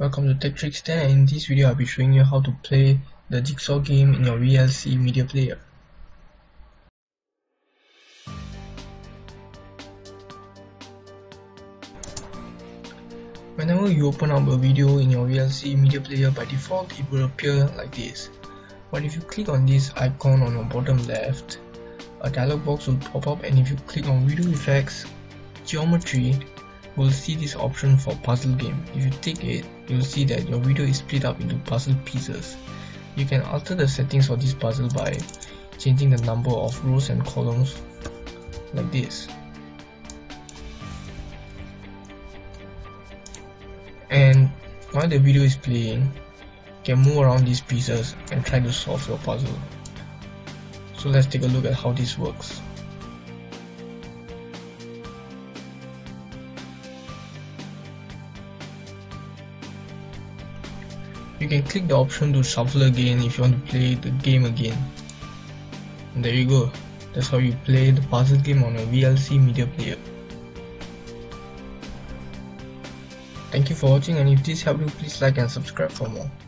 Welcome to Tech Tricks 10, and in this video I'll be showing you how to play the Jigsaw game in your VLC media player. Whenever you open up a video in your VLC media player, by default it will appear like this. But if you click on this icon on your bottom left, a dialog box will pop up, and if you click on video effects, geometry, we'll see this option for puzzle game. If you take it, you'll see that your video is split up into puzzle pieces. You can alter the settings for this puzzle by changing the number of rows and columns like this. And while the video is playing, you can move around these pieces and try to solve your puzzle. So let's take a look at how this works. You can click the option to shuffle again if you want to play the game again. And there you go. That's how you play the puzzle game on your VLC media player. Thank you for watching, and if this helped you, please like and subscribe for more.